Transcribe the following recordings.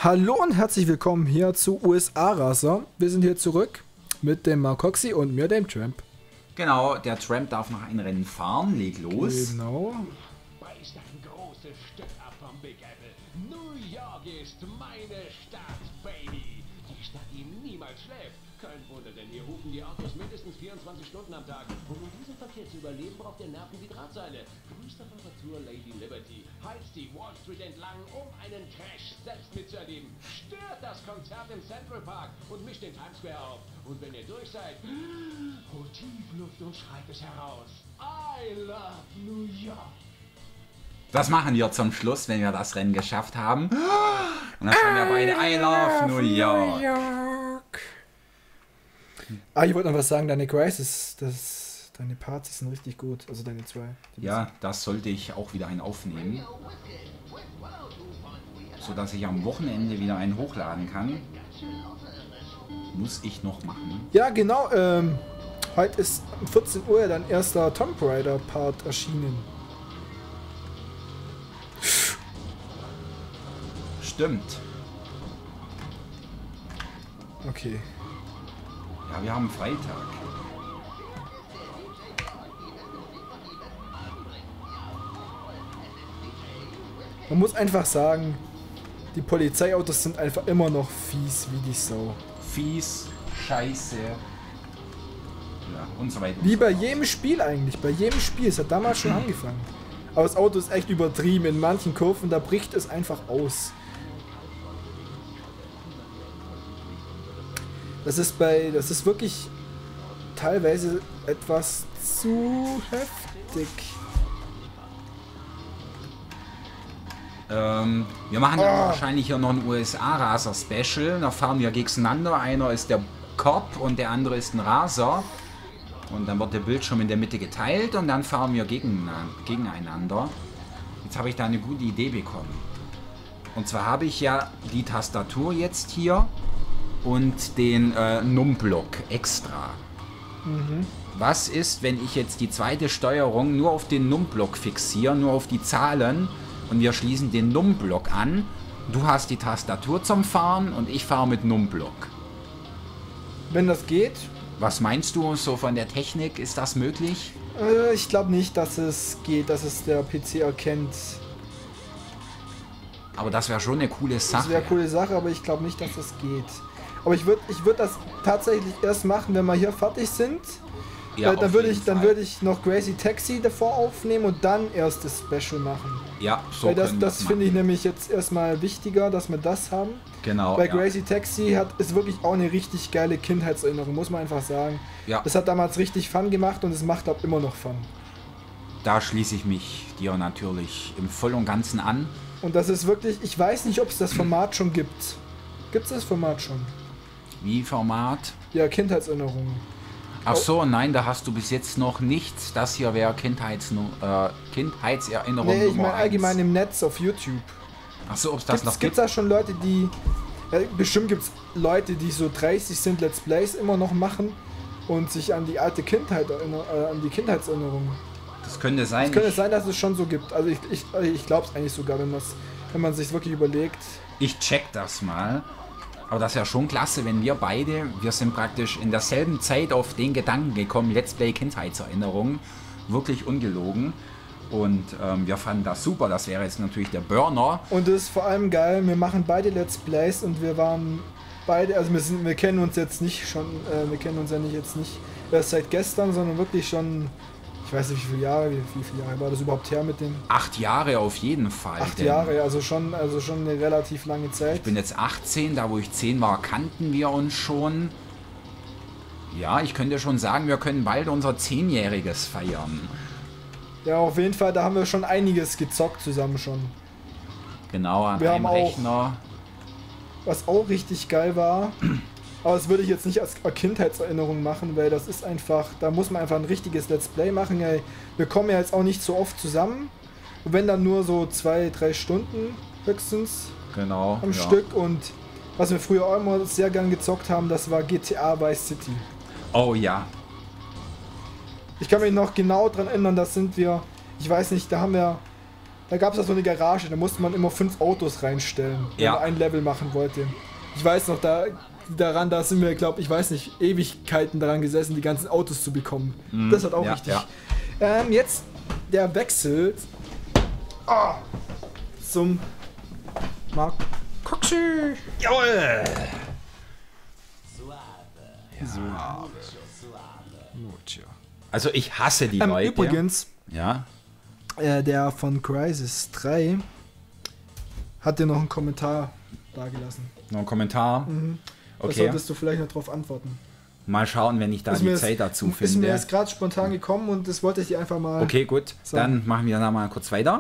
Hallo und herzlich willkommen hier zu USA Racer. Wir sind hier zurück mit dem Marcoxy und mir, dem Tramp. Genau, der Tramp darf noch ein Rennen fahren, leg los. Genau. Beißt ein großes Stück ab vom Big Apple. New York ist meine Stadt, Baby. Die Stadt, die niemals schläft. Kein Wunder, denn hier rufen die Autos mindestens 24 Stunden am Tag. Und um diesen Verkehr zu überleben, braucht ihr Nerven wie Drahtseile. Grüßt auf eurer Tour Lady Liberty. Heizt die Wall Street entlang, um einen Crash selbst mitzuerleben. Stört das Konzert im Central Park und mischt den Times Square auf. Und wenn ihr durch seid, holt tief Luft und schreit es heraus. I love New York. Das machen wir zum Schluss, wenn wir das Rennen geschafft haben. Und dann sagen wir beide I love New York. Ich wollte noch was sagen, deine Crisis, deine Parts sind richtig gut, also deine zwei. Ja, das sollte ich auch wieder einen aufnehmen. So dass ich am Wochenende wieder einen hochladen kann. Muss ich noch machen. Ja, genau, heute ist um 14 Uhr dein erster Tomb Raider Part erschienen. Stimmt. Okay. Ja, wir haben Freitag. Man muss einfach sagen, die Polizeiautos sind einfach immer noch fies wie die Sau. Fies, scheiße. Ja, und so weiter. Wie bei jedem Spiel eigentlich, bei jedem Spiel. Es hat damals schon angefangen. Aber das Auto ist echt übertrieben. In manchen Kurven, da bricht es einfach aus. Das ist wirklich teilweise etwas zu heftig. Wir machen dann wahrscheinlich hier noch ein USA-Raser-Special. Da fahren wir gegeneinander. Einer ist der Cop und der andere ist ein Raser. Und dann wird der Bildschirm in der Mitte geteilt und dann fahren wir gegeneinander. Jetzt habe ich da eine gute Idee bekommen. Und zwar habe ich ja die Tastatur jetzt hier und den Num-Block extra. Was ist, wenn ich jetzt die zweite Steuerung nur auf den Num-Block fixiere, nur auf die Zahlen und wir schließen den Num-Block an? Du hast die Tastatur zum Fahren und ich fahre mit Num-Block. Wenn das geht? Was meinst du so von der Technik? Ist das möglich? Ich glaube nicht, dass es geht, dass es der PC erkennt. Aber das wäre schon eine coole Sache. Das wäre eine coole Sache, aber ich glaube nicht, dass es geht. Aber ich würd das tatsächlich erst machen, wenn wir hier fertig sind. Ja, Dann würde ich noch Crazy Taxi davor aufnehmen und dann erst das Special machen. Ja, so Weil können wir das finde ich nämlich jetzt erstmal wichtiger, dass wir das haben. Genau. Weil ja. Crazy Taxi ist wirklich auch eine richtig geile Kindheitserinnerung, muss man einfach sagen. Ja. Das hat damals richtig Fun gemacht und es macht auch immer noch Fun. Da schließe ich mich dir natürlich im Voll und Ganzen an. Und das ist wirklich, ich weiß nicht, ob es das Format schon gibt. Gibt es das Format schon? Wie Format? Ja, Kindheitserinnerungen. Ach so, nein, da hast du bis jetzt noch nichts. Das hier wäre Kindheitserinnerung Nee, ich Nummer meine 1. allgemein im Netz auf YouTube. Ach so, ob es das noch Gibt gibt? es da schon Leute, die... Ja, bestimmt gibt es Leute, die so 30 sind, Let's Plays immer noch machen und sich an die alte Kindheit an die Kindheitserinnerungen. Das könnte sein. Es könnte sein, dass es schon so gibt. Also ich glaube es eigentlich sogar, wenn man sich wirklich überlegt. Ich check das mal. Aber das ist ja schon klasse, wenn wir sind praktisch in derselben Zeit auf den Gedanken gekommen, Let's Play Kindheitserinnerungen, wirklich ungelogen. Und wir fanden das super, das wäre jetzt natürlich der Burner. Und es ist vor allem geil, wir machen beide Let's Plays und wir waren beide, also wir kennen uns jetzt nicht schon, wir kennen uns ja nicht erst seit gestern, sondern wirklich schon, ich weiß nicht wie viele Jahre war das überhaupt her mit dem? 8 Jahre auf jeden Fall. 8 Jahre, also schon eine relativ lange Zeit. Ich bin jetzt 18, da wo ich 10 war, kannten wir uns schon. Ja, ich könnte schon sagen, wir können bald unser 10-jähriges feiern. Ja, auf jeden Fall, da haben wir schon einiges gezockt zusammen schon. Genau, an Wir einem haben auch- Rechner. Was auch richtig geil war, aber das würde ich jetzt nicht als Kindheitserinnerung machen, weil das ist einfach, da muss man einfach ein richtiges Let's Play machen. Ey. Wir kommen ja jetzt auch nicht so oft zusammen. Und wenn dann nur so 2-3 Stunden höchstens Genau. am Stück. Und was wir früher auch immer sehr gern gezockt haben, das war GTA Vice City. Oh ja. Ich kann mich noch genau dran erinnern, ich weiß nicht, da haben wir Da gab es so eine Garage, da musste man immer 5 Autos reinstellen, wenn man ein Level machen wollte. Ich weiß noch, da sind wir, glaube ich, weiß nicht, Ewigkeiten daran gesessen, die ganzen Autos zu bekommen. Das hat auch richtig. Ja. Jetzt der Wechsel zum Mark Coxy. Jawohl! Also ich hasse die Leute. Übrigens, ja. Der von Crysis 3 hat dir noch einen Kommentar dagelassen. Noch ein Kommentar? Da Okay. solltest du vielleicht noch drauf antworten. Mal schauen, wenn ich da die Zeit dazu finde. Ist mir jetzt gerade spontan gekommen und das wollte ich dir einfach mal... Okay, gut. sagen. Dann machen wir da mal kurz weiter.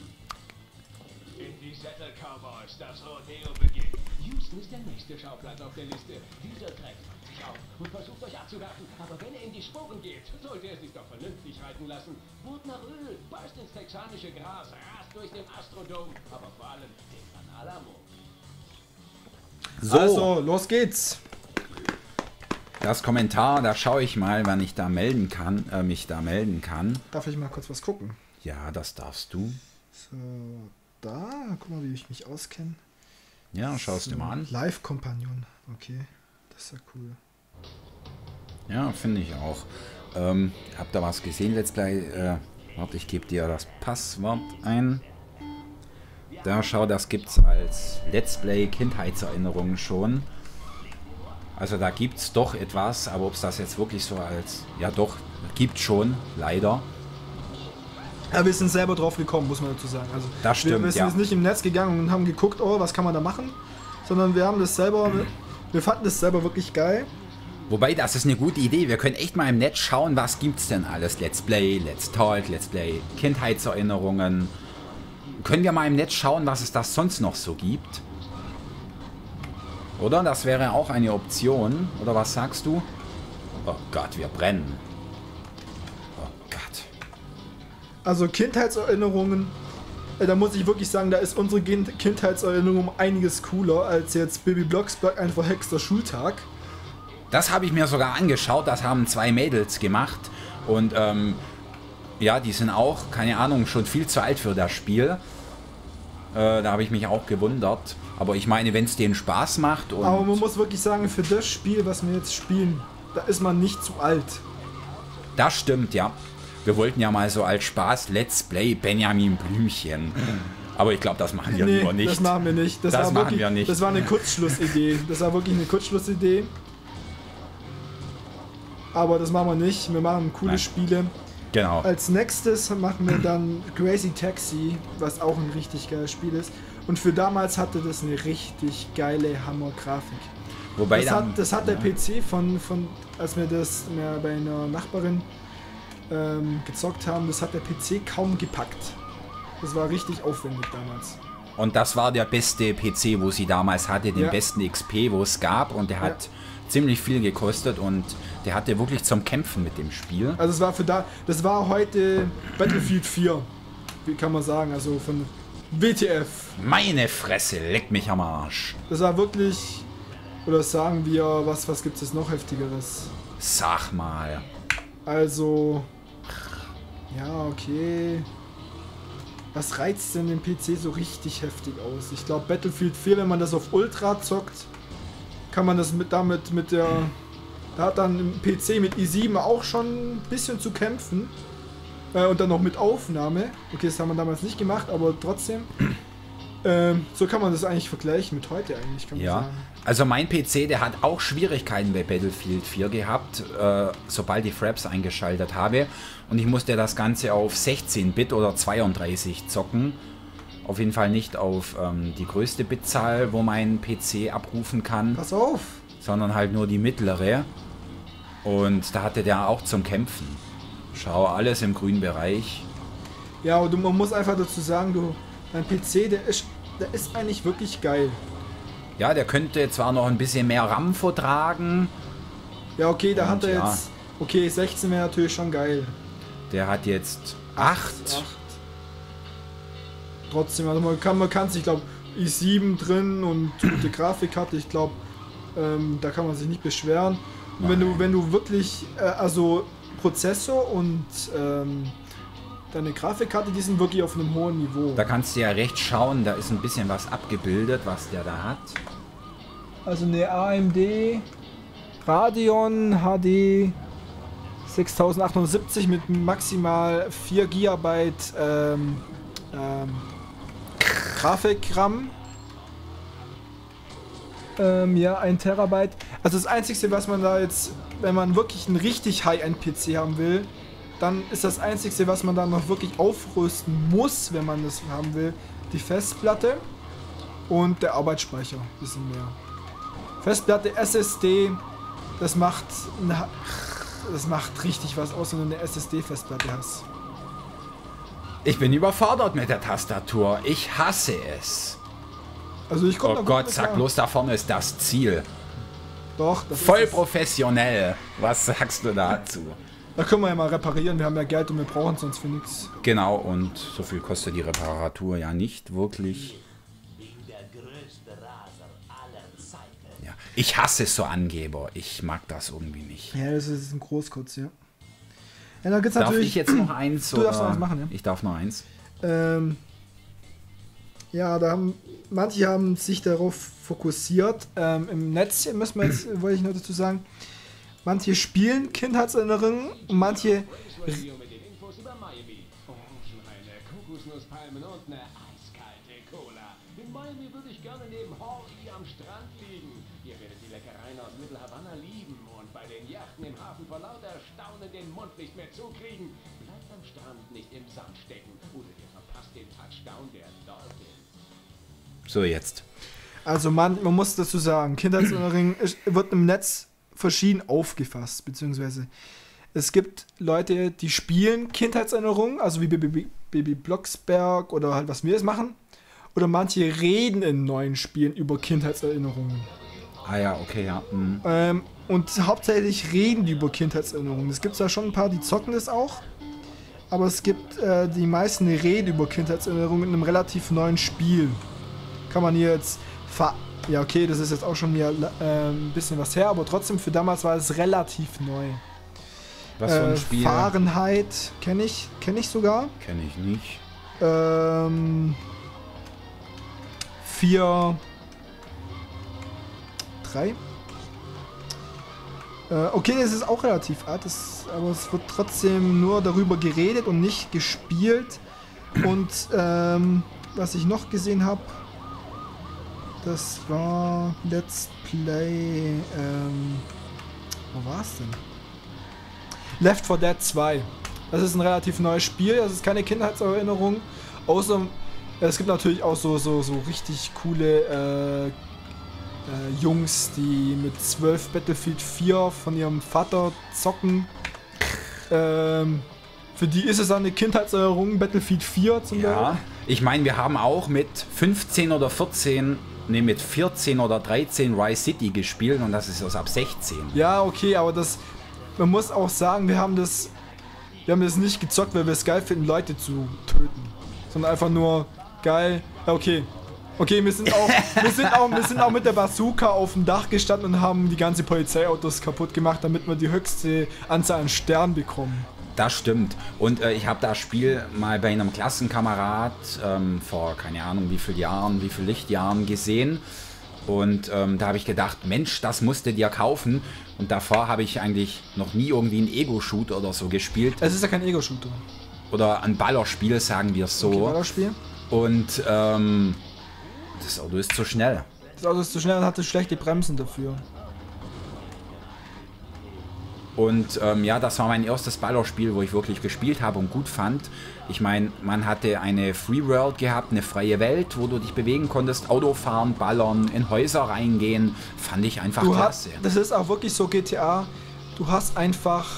In die Sättel, Cowboys, das Rodeo beginnt. Houston ist der nächste Schauplatz auf der Liste. Dieser Dreck macht sich auf und versucht euch abzuwerfen. Aber wenn er in die Sporen geht, sollte er sich doch vernünftig reiten lassen. Wut nach Öl, beißt ins texanische Gras, rast durch den Astrodome, aber vor allem den San Alamo. So, Also, los geht's. das Kommentar, da schaue ich mal, wann ich da melden kann, mich da melden kann. Darf ich mal kurz was gucken? Ja, das darfst du. So, da. Guck mal, wie ich mich auskenne. Ja, schaust so, dir mal an. Live-Kompagnon. Okay, das ist ja cool. Ja, finde ich auch. Hab da was gesehen, Let's Play. Warte, ich gebe dir das Passwort ein. Da schau, das gibt's als Let's Play Kindheitserinnerungen schon. Also da gibt's doch etwas, aber ob es das jetzt wirklich so als... Ja doch, gibt schon, leider. Ja, wir sind selber drauf gekommen, muss man dazu sagen. Also, Das stimmt, wir sind jetzt nicht im Netz gegangen und haben geguckt, oh, was kann man da machen? Sondern wir haben das selber... Wir fanden das selber wirklich geil. Wobei, das ist eine gute Idee. Wir können echt mal im Netz schauen, was gibt's denn alles. Let's Play, Let's Talk, Let's Play Kindheitserinnerungen. Können wir mal im Netz schauen, was es das sonst noch so gibt? Oder? Das wäre auch eine Option. Oder was sagst du? Oh Gott, wir brennen. Oh Gott. Also Kindheitserinnerungen, da muss ich wirklich sagen, da ist unsere Kindheitserinnerung einiges cooler als jetzt Bibi Blocksberg, ein verhexter Schultag. Das habe ich mir sogar angeschaut. Das haben 2 Mädels gemacht. Und ja, die sind auch, keine Ahnung, schon viel zu alt für das Spiel. Da habe ich mich auch gewundert. Aber ich meine, wenn es denen Spaß macht und... Aber man muss wirklich sagen, für das Spiel, was wir jetzt spielen, da ist man nicht zu alt. Das stimmt, ja. Wir wollten ja mal so als Spaß Let's Play Benjamin Blümchen. Aber ich glaube, das machen wir lieber nicht. Das machen wir nicht. Das war machen wirklich, wir nicht. Das war eine Kurzschlussidee. Das war wirklich eine Kurzschlussidee. Aber das machen wir nicht. Wir machen coole Spiele. Genau. Als nächstes machen wir dann Crazy Taxi, was auch ein richtig geiles Spiel ist. Und für damals hatte das eine richtig geile Hammer-Grafik. Wobei das hat der PC als wir das bei einer Nachbarin gezockt haben, das hat der PC kaum gepackt. Das war richtig aufwendig damals. Und das war der beste PC, wo sie damals hatte, den Ja. besten XP, wo es gab. Und der hat ziemlich viel gekostet und der hatte wirklich zum Kämpfen mit dem Spiel. Also das war heute Battlefield 4, wie kann man sagen, also von WTF. Meine Fresse, leck mich am Arsch. Das war wirklich, oder sagen wir, was gibt es noch heftigeres? Sag mal. Also, ja, okay. Was reizt denn den PC so richtig heftig aus? Ich glaube Battlefield 4, wenn man das auf Ultra zockt, kann man das da hat dann im PC mit i7 auch schon ein bisschen zu kämpfen. Und dann noch mit Aufnahme. Okay, das haben wir damals nicht gemacht, aber trotzdem. So kann man das eigentlich vergleichen mit heute eigentlich, kann man Ja, sagen. also mein PC, der hat auch Schwierigkeiten bei Battlefield 4 gehabt, sobald ich Fraps eingeschaltet habe. Und ich musste das Ganze auf 16-Bit oder 32 zocken. Auf jeden Fall nicht auf die größte Bitzahl, wo mein PC abrufen kann, Pass auf! sondern halt nur die mittlere. Und da hatte der auch zum Kämpfen. Schau, alles im grünen Bereich. Ja, und man muss einfach dazu sagen, dein PC, der ist eigentlich wirklich geil. Ja, der könnte zwar noch ein bisschen mehr RAM vertragen. Ja, okay, da hat Und er ja. jetzt. Okay, 16 wäre natürlich schon geil. Der hat jetzt 8. Trotzdem, also man kann sich, ich glaube, i7 drin und gute Grafikkarte, ich glaube, da kann man sich nicht beschweren. Und wenn du wirklich, also Prozessor und deine Grafikkarte, die sind wirklich auf einem hohen Niveau. Da kannst du ja recht schauen, da ist ein bisschen was abgebildet, was der da hat. Also eine AMD Radeon HD 6870 mit maximal 4 GB Grafik-RAM. Ja, 1 Terabyte. Also das Einzige, was man da jetzt, wenn man wirklich einen richtig High-End-PC haben will, dann ist das Einzige, was man da noch wirklich aufrüsten muss, wenn man das haben will, die Festplatte und der Arbeitsspeicher. Ein bisschen mehr. Festplatte, SSD, das macht richtig was aus, wenn du eine SSD-Festplatte hast. Ich bin überfordert mit der Tastatur. Ich hasse es. Also ich komme Oh Gott, sag bloß, da vorne ist das Ziel. Doch, das Voll ist professionell. Was sagst du dazu? Da können wir ja mal reparieren. Wir haben ja Geld und wir brauchen es sonst für nichts. Genau, und so viel kostet die Reparatur ja nicht wirklich. Ja, ich hasse so Angeber. Ich mag das irgendwie nicht. Ja, das ist ein Großkotz, ja. Ja, da gibt's Darf natürlich. ich jetzt noch eins? Du darfst noch eins machen, ja. Ich darf noch eins. Ja, manche haben sich darauf fokussiert. Im Netz müssen wir jetzt, wollte ich noch dazu sagen, manche spielen Kindheitserinnerungen und manche. Video mit den Infos über Miami. Orangenhaine, Kokosnusspalmen und eine eiskalte Cola. In Miami würde ich gerne neben Hawaii am Strand liegen. Ihr werdet die Leckereien aus Little Havana lieben und bei den Yachten im Hafen vor lauter Staunen den Mund nicht mehr zukriegen. Bleibt am Strand nicht im Sand stecken oder ihr verpasst den Touchdown der Dolphins. So, jetzt. Also man muss dazu sagen, Kindheitserinnerungen wird im Netz verschieden aufgefasst, beziehungsweise es gibt Leute, die spielen Kindheitserinnerungen, also wie Baby Blocksberg oder halt was wir jetzt machen, oder manche reden in neuen Spielen über Kindheitserinnerungen. Ah ja, okay, ja. Mhm. Und hauptsächlich reden die über Kindheitserinnerungen. Es gibt ja schon ein paar, die zocken das auch, aber es gibt die meisten, die reden über Kindheitserinnerungen in einem relativ neuen Spiel. Kann man hier jetzt ja, okay, das ist jetzt auch schon wieder ein bisschen was her, aber trotzdem für damals war es relativ neu. Was für ein Spiel? Fahrenheit kenne ich sogar. Kenne ich nicht. 4, 3. Okay, das ist auch relativ alt, aber es wird trotzdem nur darüber geredet und nicht gespielt. Und was ich noch gesehen habe, das war Let's Play. Wo war es denn? Left 4 Dead 2. Das ist ein relativ neues Spiel, das ist keine Kindheitserinnerung. Außer es gibt natürlich auch so richtig coole Jungs, die mit 12 Battlefield 4 von ihrem Vater zocken. Für die ist es eine Kindheitserinnerung, Battlefield 4 zum Beispiel. Ja, ich meine, wir haben auch mit 15 oder 14, mit 14 oder 13 Rise City gespielt und das ist erst ab 16. Ja, okay, aber man muss auch sagen, wir haben das nicht gezockt, weil wir es geil finden, Leute zu töten. Sondern einfach nur geil. Ja, okay. Okay, wir sind auch mit der Bazooka auf dem Dach gestanden und haben die ganze Polizeiautos kaputt gemacht, damit wir die höchste Anzahl an Sternen bekommen. Das stimmt. Und ich habe das Spiel mal bei einem Klassenkamerad vor keine Ahnung wie viel Lichtjahren gesehen. Und da habe ich gedacht, Mensch, das musst du dir kaufen. Und davor habe ich eigentlich noch nie irgendwie einen Ego-Shooter oder so gespielt. Es ist ja kein Ego-Shooter. Oder ein Ballerspiel, sagen wir es so. Okay, Ballerspiel. Und das Auto ist zu schnell. Das Auto ist zu schnell und hatte schlechte Bremsen dafür. Und ja, das war mein erstes Ballerspiel, wo ich wirklich gespielt habe und gut fand. Ich meine, man hatte eine Free World gehabt, eine freie Welt, wo du dich bewegen konntest, Auto fahren, ballern, in Häuser reingehen. Fand ich einfach klasse. Das ist auch wirklich so GTA. Du hast einen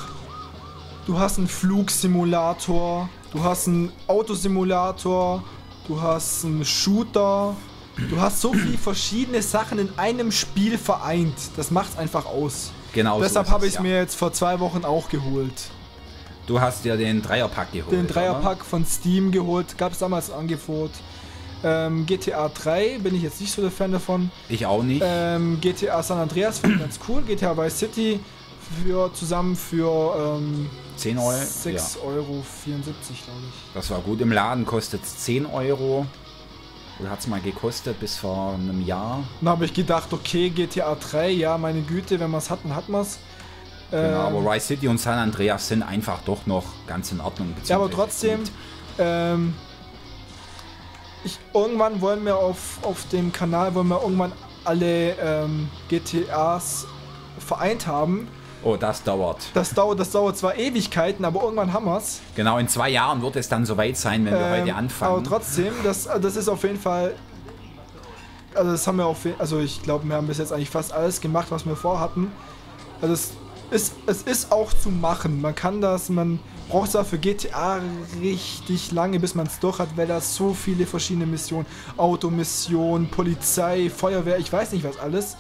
Flugsimulator, du hast einen Autosimulator, du hast einen Shooter. Du hast so viele verschiedene Sachen in einem Spiel vereint. Das macht's einfach aus. Genau. Deshalb habe ich es mir jetzt vor 2 Wochen auch geholt. Du hast dir den Dreierpack geholt. Den Dreierpack von Steam geholt. Gab es damals ein Angebot. GTA 3 bin ich jetzt nicht so der Fan davon. Ich auch nicht. GTA San Andreas finde ich ganz cool. GTA Vice City zusammen für 10 Euro? 6,74 Ja. Euro, glaube ich. Das war gut. Im Laden kostet es 10 Euro. Oder hat es mal gekostet bis vor einem Jahr? Dann habe ich gedacht, okay, GTA 3, ja, meine Güte, wenn man es hat, dann hat man es. Genau, aber Vice City und San Andreas sind einfach doch noch ganz in Ordnung. Ja, aber trotzdem, gut. irgendwann wollen wir auf dem Kanal irgendwann alle GTAs vereint haben. Oh, das dauert. Das dauert zwar Ewigkeiten, aber irgendwann haben wir es. Genau, in 2 Jahren wird es dann soweit sein, wenn wir heute anfangen. Aber trotzdem, das ist auf jeden Fall. Also das haben wir also ich glaube, wir haben bis jetzt eigentlich fast alles gemacht, was wir vorhatten. Also es ist auch zu machen. Man braucht zwar für GTA richtig lange, bis man es durch hat, weil da so viele verschiedene Missionen, Automissionen, Polizei, Feuerwehr, ich weiß nicht was alles,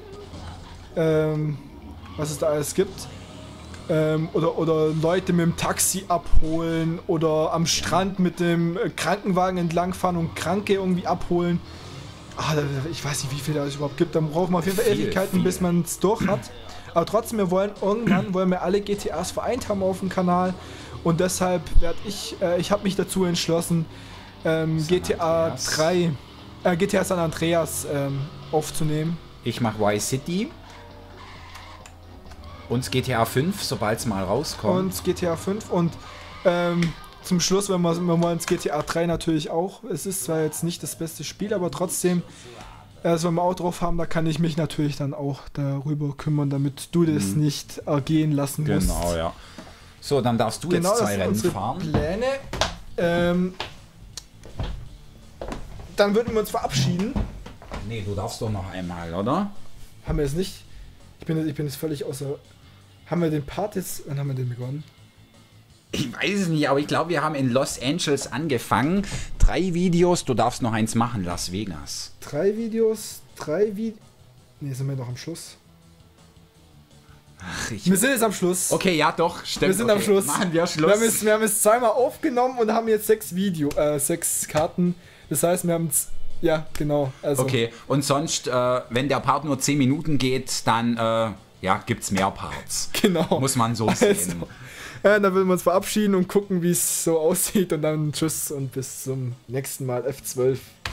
was es da alles gibt. Oder Leute mit dem Taxi abholen oder am Strand mit dem Krankenwagen entlangfahren und Kranke irgendwie abholen. Ich weiß nicht, wie viel es überhaupt gibt. Dann braucht man auf jeden Fall Ewigkeiten, bis man es durch hat. Aber trotzdem, irgendwann wollen wir alle GTAs vereint haben auf dem Kanal. Und deshalb ich habe mich dazu entschlossen, GTA San Andreas aufzunehmen. Ich mache Vice City. Und GTA 5, sobald es mal rauskommt. Und GTA 5 und zum Schluss, wenn wir wollen ins GTA 3 natürlich auch. Es ist zwar jetzt nicht das beste Spiel, aber trotzdem, wenn wir auch drauf haben, da kann ich mich natürlich dann auch darüber kümmern, damit du das nicht ergehen lassen musst. Genau, ja. So, dann darfst du jetzt 2 Rennen fahren. Pläne. Dann würden wir uns verabschieden. Nee, du darfst doch noch einmal, oder? Haben wir es nicht? Ich bin jetzt völlig außer... Haben wir den Part jetzt... Wann haben wir den begonnen? Ich weiß es nicht, aber ich glaube, wir haben in Los Angeles angefangen. 3 Videos, du darfst noch eins machen, Las Vegas. 3 Videos, 3 Videos... Ne, sind wir noch am Schluss. Ach, wir sind jetzt am Schluss. Okay, ja doch, stimmt. Wir sind am Schluss. Machen wir Schluss. Wir haben es zweimal aufgenommen und haben jetzt 6 Karten. Das heißt, wir haben es... Ja, genau. Also. Okay, und sonst, wenn der Part nur 10 Minuten geht, dann gibt's mehr Parts. Genau. Muss man so sehen. Dann würden wir uns verabschieden und gucken, wie es so aussieht. Und dann tschüss und bis zum nächsten Mal F12.